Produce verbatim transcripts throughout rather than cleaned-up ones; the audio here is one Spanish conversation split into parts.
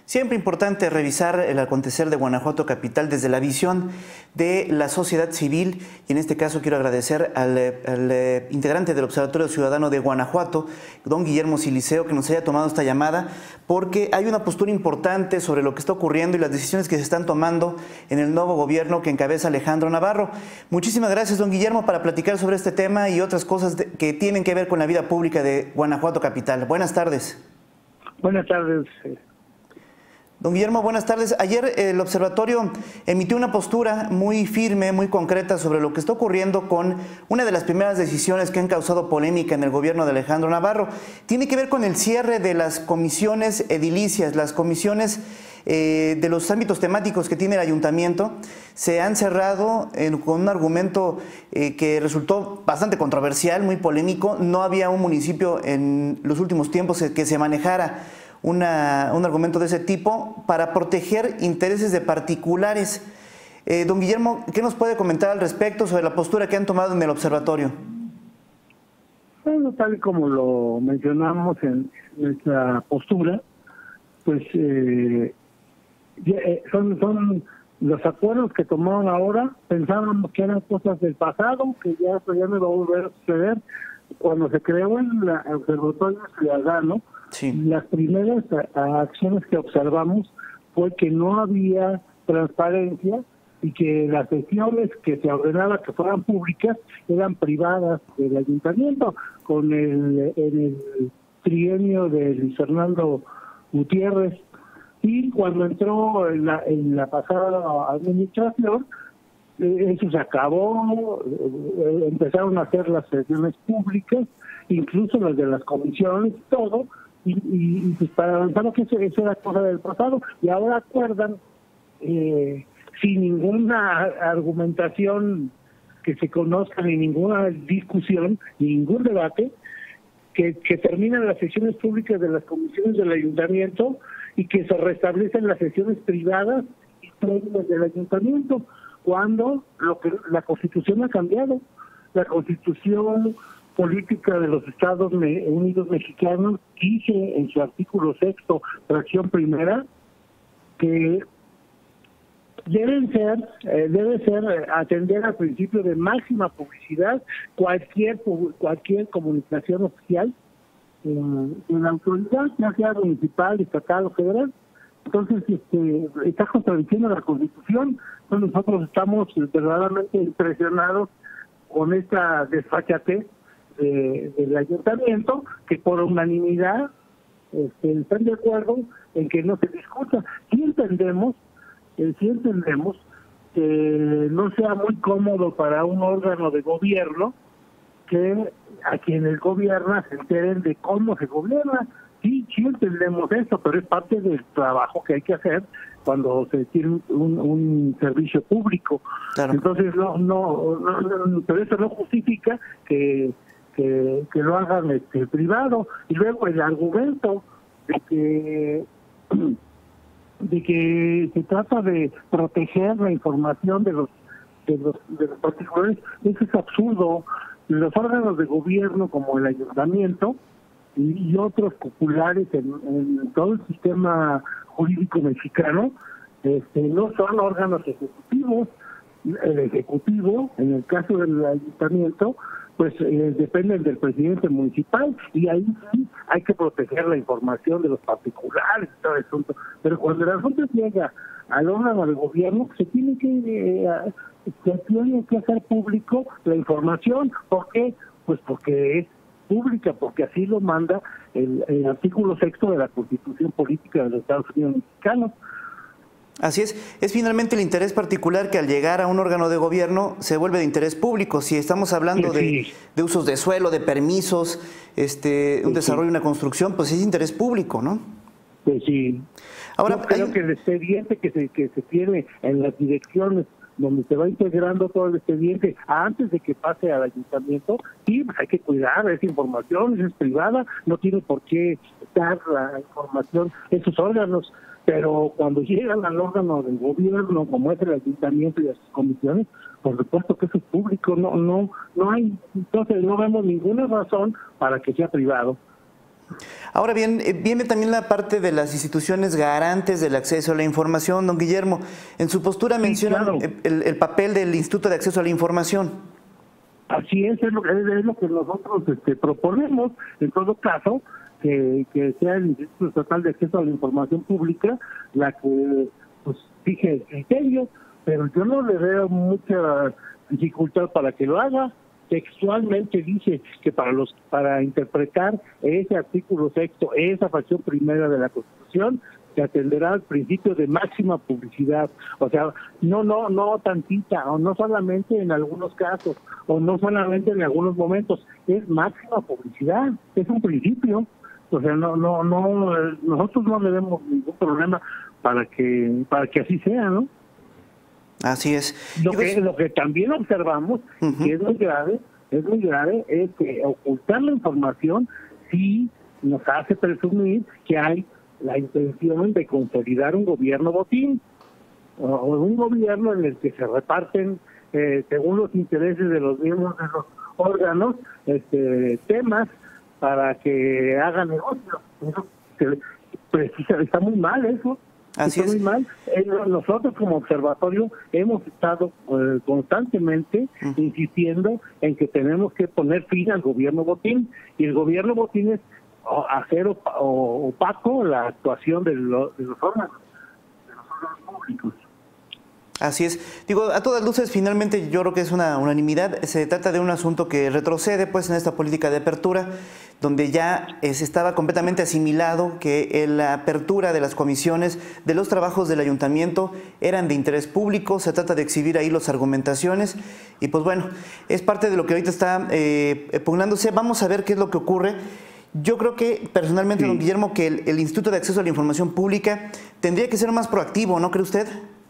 Siempre importante revisar el acontecer de Guanajuato capital desde la visión de la sociedad civil, y en este caso quiero agradecer al, al integrante del Observatorio Ciudadano de Guanajuato, don Guillermo Siliceo, que nos haya tomado esta llamada, porque hay una postura importante sobre lo que está ocurriendo y las decisiones que se están tomando en el nuevo gobierno que encabeza Alejandro Navarro. Muchísimas gracias, don Guillermo, para platicar sobre este tema y otras cosas de, que tienen que ver con la vida pública de Guanajuato capital. Buenas tardes. Buenas tardes. Don Guillermo, buenas tardes. Ayer el observatorio emitió una postura muy firme, muy concreta sobre lo que está ocurriendo con una de las primeras decisiones que han causado polémica en el gobierno de Alejandro Navarro. Tiene que ver con el cierre de las comisiones edilicias, las comisiones eh, de los ámbitos temáticos que tiene el ayuntamiento. Se han cerrado eh, con un argumento eh, que resultó bastante controversial, muy polémico. No había un municipio en los últimos tiempos que se manejara Una, un argumento de ese tipo para proteger intereses de particulares. Eh, don Guillermo, ¿qué nos puede comentar al respecto sobre la postura que han tomado en el observatorio? Bueno, tal y como lo mencionamos en nuestra postura, pues eh, son, son los acuerdos que tomaron ahora. Pensábamos que eran cosas del pasado, que ya, pues ya no iba a volver a suceder. Cuando se creó el Observatorio Ciudadano, sí, las primeras acciones que observamos fue que no había transparencia y que las sesiones que se ordenaba que fueran públicas eran privadas del ayuntamiento. Con el, en el trienio de Luis Fernando Gutiérrez, y cuando entró en la, en la pasada administración, eso se acabó, empezaron a hacer las sesiones públicas, incluso las de las comisiones y todo, y, y, y pues para avanzar que eso, eso era cosa del pasado, y ahora acuerdan, eh, sin ninguna argumentación que se conozca, ni ninguna discusión, ni ningún debate, que, que terminan las sesiones públicas de las comisiones del ayuntamiento y que se restablecen las sesiones privadas y previas del ayuntamiento, cuando lo que la Constitución ha cambiado. La Constitución política de los Estados Unidos Mexicanos dice en su artículo sexto, fracción primera, que deben ser, eh, debe ser eh, atender al principio de máxima publicidad cualquier cualquier comunicación oficial eh, de la autoridad, ya sea municipal, estatal o federal. Entonces, este, está contradiciendo la Constitución. Entonces, nosotros estamos verdaderamente impresionados con esta desfachatez de, del ayuntamiento, que por unanimidad este, están de acuerdo en que no se discuta. Sí entendemos, eh, sí entendemos que no sea muy cómodo para un órgano de gobierno que a quienes gobierna se enteren de cómo se gobierna. Sí, sí entendemos eso, pero es parte del trabajo que hay que hacer cuando se tiene un, un servicio público. Claro. Entonces, no, no, no, no, pero eso no justifica que, que, que lo hagan este, privado. Y luego el argumento de que de que se trata de proteger la información de los de los, de los particulares, eso es absurdo. Los órganos de gobierno como el ayuntamiento y otros populares en, en todo el sistema jurídico mexicano, este, no son órganos ejecutivos. El ejecutivo, en el caso del ayuntamiento, pues eh, dependen del presidente municipal, y ahí sí hay que proteger la información de los particulares y todo el asunto. Pero cuando el asunto llega al órgano del gobierno, se tiene que eh, se tiene que hacer público la información. ¿Por qué? Pues porque es pública, porque así lo manda el, el artículo sexto de la Constitución Política de los Estados Unidos Mexicanos. Así es, es finalmente el interés particular que al llegar a un órgano de gobierno se vuelve de interés público. Si estamos hablando sí, de, de usos de suelo, de permisos, este, un sí, desarrollo, una construcción, pues es interés público, ¿no? Pues sí. Ahora, yo creo hay... que el expediente que se, que se tiene en las direcciones donde se va integrando todo el expediente antes de que pase al ayuntamiento, sí, pues hay que cuidar esa información, es privada, no tiene por qué dar la información en sus órganos, pero cuando llegan al órgano del gobierno, como es el ayuntamiento y las comisiones, por supuesto que eso es público, no, no, no hay, entonces no vemos ninguna razón para que sea privado. Ahora bien, eh, viene también la parte de las instituciones garantes del acceso a la información. Don Guillermo, en su postura Sí, menciona claro. el, el papel del Instituto de Acceso a la Información. Así es, es lo, es, es lo que nosotros este, proponemos, en todo caso, que, que sea el Instituto Estatal de Acceso a la Información Pública la que pues fije el criterio, pero yo no le veo mucha dificultad para que lo haga. Textualmente dice que para los para interpretar ese artículo sexto, esa fracción primera de la Constitución, se atenderá al principio de máxima publicidad. O sea, no, no, no tantita, o no solamente en algunos casos, o no solamente en algunos momentos, es máxima publicidad, es un principio. O sea, no, no, no, nosotros no le vemos ningún problema para que, para que así sea, ¿no? Así es. Lo que, lo que también observamos, uh-huh. que es muy grave, es muy grave, es que ocultar la información sí nos hace presumir que hay la intención de consolidar un gobierno botín, o, o un gobierno en el que se reparten, eh, según los intereses de los miembros de los órganos, este, temas para que hagan negocio. Eso, que, precisa, está muy mal eso. Así Está es. muy mal. Eh, nosotros como observatorio hemos estado eh, constantemente uh-huh. insistiendo en que tenemos que poner fin al gobierno botín, y el gobierno botín es o, hacer op o, opaco la actuación de, lo, de los órganos, de los órganos públicos. Así es. Digo, a todas luces, finalmente yo creo que es una unanimidad. Se trata de un asunto que retrocede pues en esta política de apertura, donde ya eh, se estaba completamente asimilado que eh, la apertura de las comisiones de los trabajos del ayuntamiento eran de interés público. Se trata de exhibir ahí las argumentaciones y pues bueno, es parte de lo que ahorita está eh, pugnándose. Vamos a ver qué es lo que ocurre. Yo creo que personalmente, sí. don Guillermo, que el, el Instituto de Acceso a la Información Pública tendría que ser más proactivo, ¿no cree usted?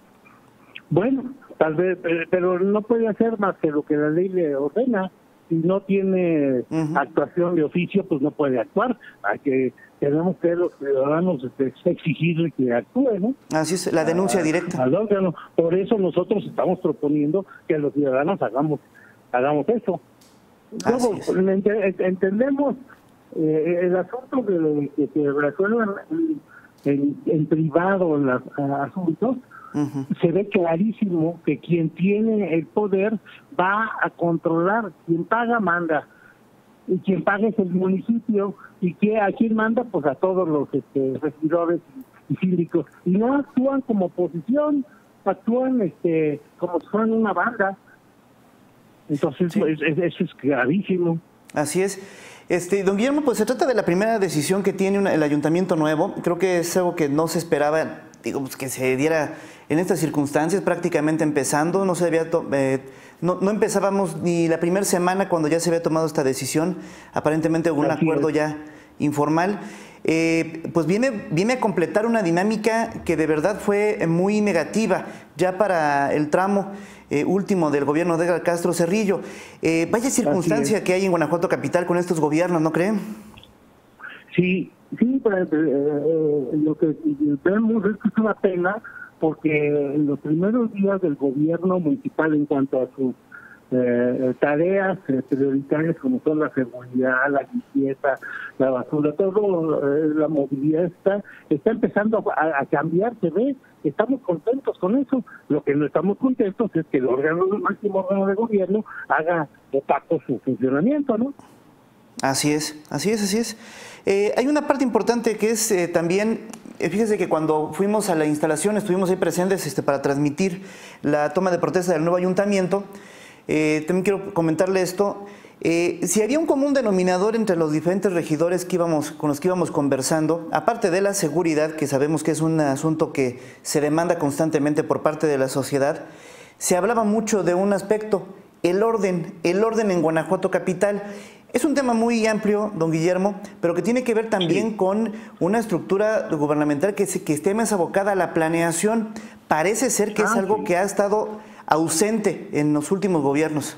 Bueno, tal vez, pero no puede hacer más que lo que la ley le ordena. Si no tiene uh-huh. actuación de oficio, pues no puede actuar. Hay que, tenemos que los ciudadanos este, exigirle que actúe, ¿no? Así es, la denuncia a, directa. Al órgano. Por eso nosotros estamos proponiendo que los ciudadanos hagamos hagamos eso. Luego, ent entendemos eh, el asunto de que se resuelvan en, en, en privado los asuntos. Uh-huh. Se ve clarísimo que quien tiene el poder va a controlar, quien paga manda, y quien paga es el municipio, y que a quien manda pues a todos los este, regidores y, y síndicos, y no actúan como oposición, actúan este como si fueran una banda. Entonces sí. es, es, eso es gravísimo. Así es. Este, don Guillermo, pues se trata de la primera decisión que tiene una, el ayuntamiento nuevo. Creo que es algo que no se esperaba, digo, pues que se diera en estas circunstancias, prácticamente empezando. No se había eh, no, no empezábamos ni la primera semana cuando ya se había tomado esta decisión, aparentemente un Así acuerdo es. ya informal. Eh, pues viene, viene a completar una dinámica que de verdad fue muy negativa ya para el tramo eh, último del gobierno de Edgar Castro Cerrillo. Eh, vaya circunstancia que hay en Guanajuato capital con estos gobiernos, ¿no creen? Sí, sí, pero, eh, eh, lo que vemos es que es una pena, porque en los primeros días del gobierno municipal, en cuanto a sus eh, tareas eh, prioritarias como son la seguridad, la limpieza, la basura, todo eh, la movilidad está está empezando a, a cambiar, se ve. Estamos contentos con eso. Lo que no estamos contentos es que el órgano, el máximo órgano de gobierno, haga opaco su funcionamiento, ¿no? Así es, así es, así es. Eh, hay una parte importante que es eh, también, eh, fíjese que cuando fuimos a la instalación, estuvimos ahí presentes este, para transmitir la toma de protesta del nuevo ayuntamiento. Eh, también quiero comentarle esto. Eh, si había un común denominador entre los diferentes regidores que íbamos, con los que íbamos conversando, aparte de la seguridad, que sabemos que es un asunto que se demanda constantemente por parte de la sociedad, se hablaba mucho de un aspecto, el orden, el orden en Guanajuato capital. Es un tema muy amplio, don Guillermo, pero que tiene que ver también sí. con una estructura gubernamental que, se, que esté más abocada a la planeación. Parece ser que ah, es algo sí. que ha estado ausente en los últimos gobiernos.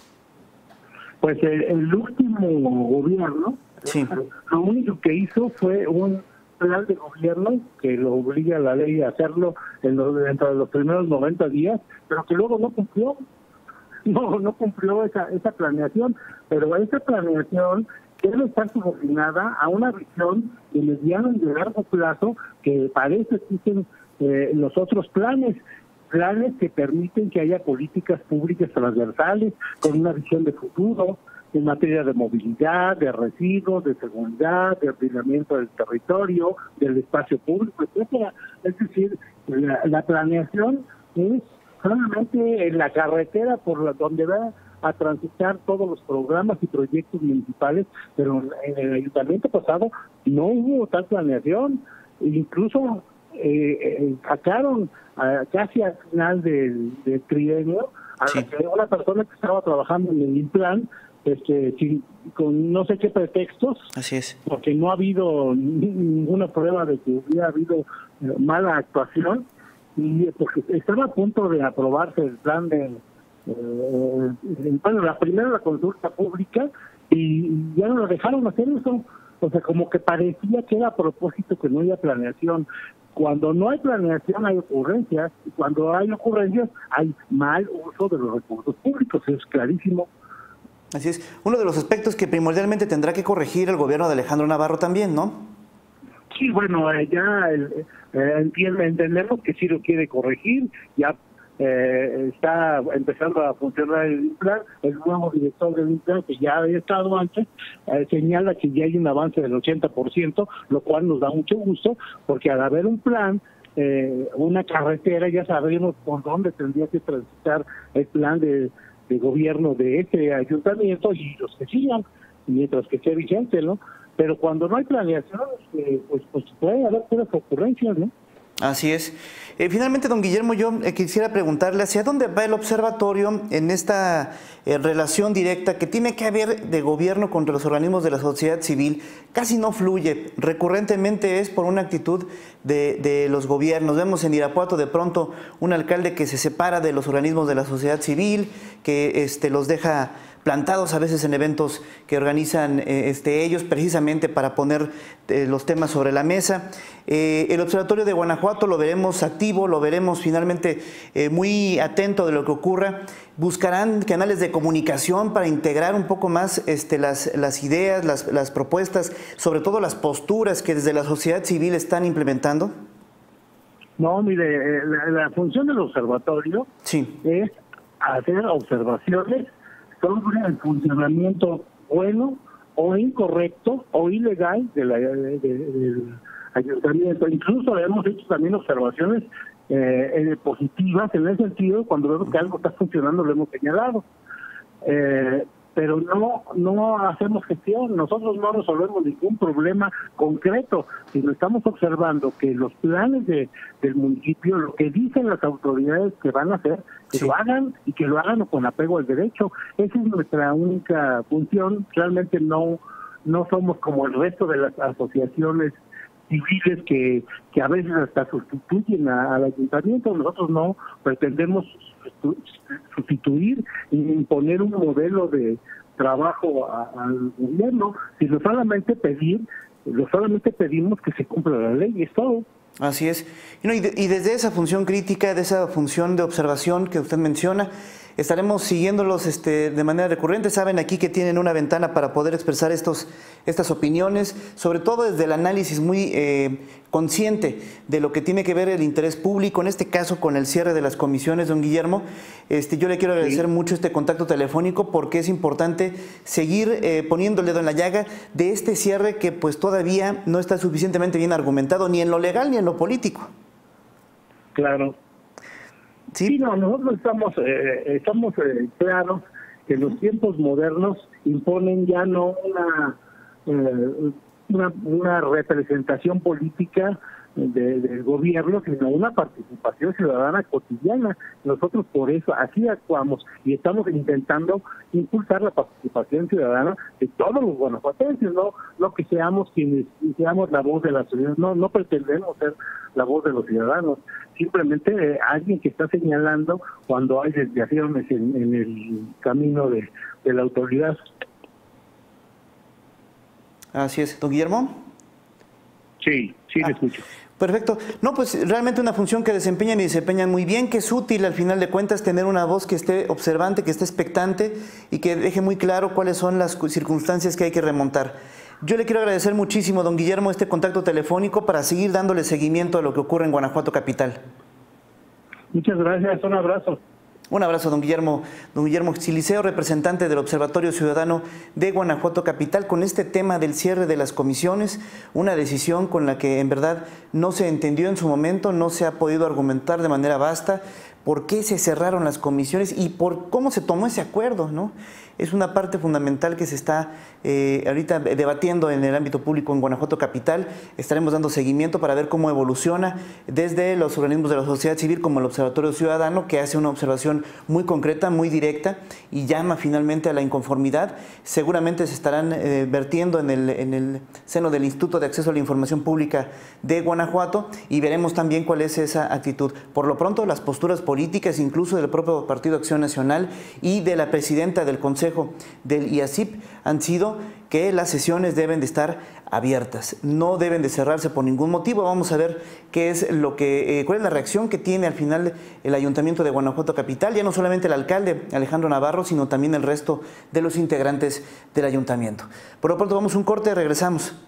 Pues el, el último gobierno, sí. lo único que hizo fue un plan de gobierno que lo obliga a la ley a hacerlo en los, dentro de los primeros noventa días, pero que luego no cumplió. No, no cumplió esa esa planeación, pero esa planeación debe estar subordinada a una visión de mediano y de largo plazo que parece existen eh, los otros planes, planes que permiten que haya políticas públicas transversales con una visión de futuro en materia de movilidad, de residuos, de seguridad, de ordenamiento del territorio, del espacio público, etcétera. Es decir, la, la planeación es solamente en la carretera por la donde va a transitar todos los programas y proyectos municipales, pero en el ayuntamiento pasado no hubo tal planeación. Incluso eh, eh, sacaron uh, casi al final del, del trienio a sí. una persona que estaba trabajando en el Implan, este, sin, con no sé qué pretextos, así es, porque no ha habido ninguna prueba de que hubiera habido eh, mala actuación, y porque estaba a punto de aprobarse el plan de eh, bueno, la primera la consulta pública, y ya no lo dejaron hacer eso. O sea, como que parecía que era a propósito que no haya planeación. Cuando no hay planeación hay ocurrencias, y cuando hay ocurrencias hay mal uso de los recursos públicos, es clarísimo. Así es. Uno de los aspectos que primordialmente tendrá que corregir el gobierno de Alejandro Navarro también, ¿no? Sí, bueno, eh, ya eh, entiende, entendemos que sí lo quiere corregir, ya eh, está empezando a funcionar el Implan, el nuevo director del Implan, que ya había estado antes, eh, señala que ya hay un avance del ochenta por ciento, lo cual nos da mucho gusto, porque al haber un plan, eh, una carretera, ya sabemos por dónde tendría que transitar el plan de, de gobierno de este ayuntamiento y los que sigan, mientras que esté vigente, ¿no? Pero cuando no hay planeación, eh, pues, pues puede haber puras ocurrencias, ¿no? Así es. Eh, finalmente, don Guillermo, yo eh, quisiera preguntarle hacia dónde va el observatorio en esta eh, relación directa que tiene que haber de gobierno contra los organismos de la sociedad civil. Casi no fluye, recurrentemente es por una actitud de, de los gobiernos. Vemos en Irapuato de pronto un alcalde que se separa de los organismos de la sociedad civil, que este, los deja plantados a veces en eventos que organizan eh, este, ellos precisamente para poner eh, los temas sobre la mesa. Eh, el Observatorio de Guanajuato lo veremos activo, lo veremos finalmente eh, muy atento de lo que ocurra. Buscarán canales de comunicación para integrar un poco más este, las, las ideas, las, las propuestas, sobre todo las posturas que desde la sociedad civil están implementando. No, mire, la, la función del observatorio sí. es hacer observaciones sobre el funcionamiento bueno o incorrecto o ilegal de la, de, de, del ayuntamiento. Incluso hemos hecho también observaciones eh, positivas en el sentido, cuando vemos que algo está funcionando lo hemos señalado. Eh, pero no no hacemos gestión, nosotros no resolvemos ningún problema concreto, sino estamos observando que los planes de del municipio, lo que dicen las autoridades que van a hacer, que sí. lo hagan y que lo hagan con apego al derecho. Esa es nuestra única función. Realmente no no somos como el resto de las asociaciones civiles que, que a veces hasta sustituyen a, al ayuntamiento. Nosotros no pretendemos sustituir y imponer un modelo de trabajo a, al gobierno, sino solamente pedir, solamente pedimos que se cumpla la ley, y es todo. Así es. Y, no, y, de, y desde esa función crítica, de esa función de observación que usted menciona, estaremos siguiéndolos este, de manera recurrente. Saben aquí que tienen una ventana para poder expresar estos, estas opiniones, sobre todo desde el análisis muy eh, consciente de lo que tiene que ver el interés público, en este caso con el cierre de las comisiones, don Guillermo. Este, yo le quiero agradecer sí. mucho este contacto telefónico, porque es importante seguir eh, poniendo el dedo en la llaga de este cierre que pues todavía no está suficientemente bien argumentado, ni en lo legal ni en lo político. Claro. Sí, sí no, nosotros estamos, eh, estamos eh, claros que los tiempos modernos imponen ya no una, eh, una, una representación política de, del gobierno, sino una participación ciudadana cotidiana. Nosotros por eso así actuamos y estamos intentando impulsar la participación ciudadana de todos los guanajuatenses, no, no que seamos quienes seamos la voz de la ciudad, no, no pretendemos ser la voz de los ciudadanos, simplemente eh, alguien que está señalando cuando hay desviaciones en, en el camino de, de la autoridad. Así es, don Guillermo. Sí, sí, te escucho. Perfecto. No, pues realmente una función que desempeñan y desempeñan muy bien, que es útil al final de cuentas tener una voz que esté observante, que esté expectante y que deje muy claro cuáles son las circunstancias que hay que remontar. Yo le quiero agradecer muchísimo, don Guillermo, este contacto telefónico para seguir dándole seguimiento a lo que ocurre en Guanajuato capital. Muchas gracias, un abrazo. Un abrazo, don Guillermo. Don Guillermo Siliceo, representante del Observatorio Ciudadano de Guanajuato capital, con este tema del cierre de las comisiones, una decisión con la que en verdad no se entendió en su momento, no se ha podido argumentar de manera vasta por qué se cerraron las comisiones y por cómo se tomó ese acuerdo, ¿no? Es una parte fundamental que se está eh, ahorita debatiendo en el ámbito público en Guanajuato capital. Estaremos dando seguimiento para ver cómo evoluciona desde los organismos de la sociedad civil como el Observatorio Ciudadano, que hace una observación muy concreta, muy directa y llama finalmente a la inconformidad. Seguramente se estarán eh, vertiendo en el, en el seno del Instituto de Acceso a la Información Pública de Guanajuato y veremos también cuál es esa actitud. Por lo pronto, las posturas políticas, incluso del propio Partido Acción Nacional y de la presidenta del Consejo del I A C I P, han sido que las sesiones deben de estar abiertas, no deben de cerrarse por ningún motivo. Vamos a ver qué es lo que, eh, cuál es la reacción que tiene al final el Ayuntamiento de Guanajuato capital, ya no solamente el alcalde Alejandro Navarro, sino también el resto de los integrantes del ayuntamiento. Por lo pronto vamos a un corte, regresamos.